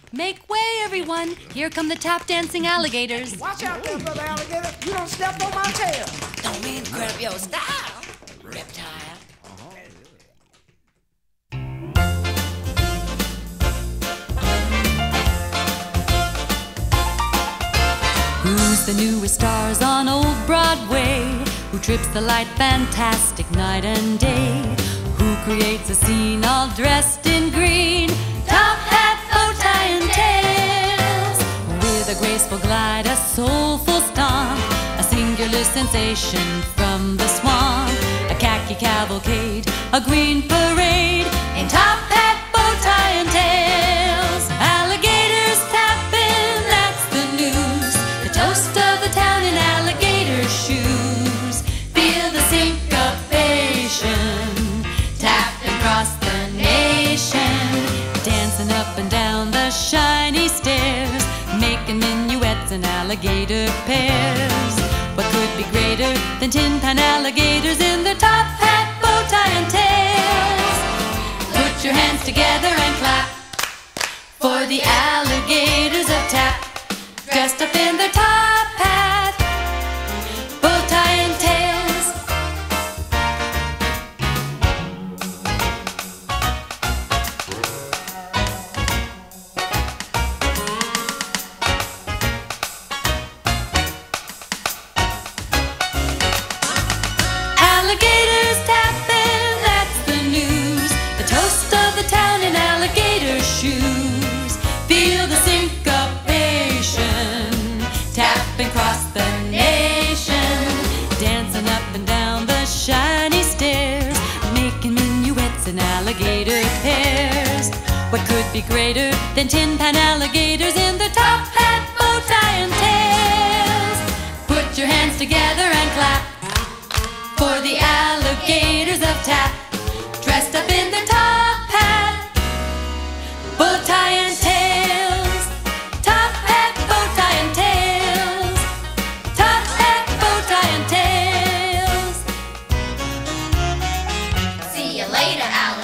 Make way, everyone. Here come the tap dancing alligators. Watch out there, brother alligator. You don't step on my tail. Don't mean to grab your style, reptile. Who's the newest stars on old Broadway? Who trips the light fantastic night and day? Who creates a scene all dressed in green? Top hat, bow tie, and tails. With a graceful glide, a soulful stomp, a singular sensation from the swamp. A khaki cavalcade, a green parade, in top hat, bow tie, and tails. Alligators tapping, that's the news. The toast of the town in alligator shoes. Feel the syncopation, tapping across the nation. Dancing up and down the shiny stairs, making minuets in alligator pairs. What could be greater than tin pan alligators in their top hat, bow tie, and tails? Put your hands together and clap for the alligators of Tap, dressed up in their top hat, bow tie, and tails. Alligators tapping, that's the news. The toast of the town in alligator shoes. Feel the syncopation, tapping across the nation. Dancing up and down the shiny stairs, making minuets in alligator pairs. What could be greater than tin pan alligators in the top hat, bow tie, and tails? Put your hands together and clap for the alligators of Tap, dressed up in their top hat, bow tie, and tails. Top hat, bow tie, and tails. Top hat, bow tie, and tails. See you later, alligator.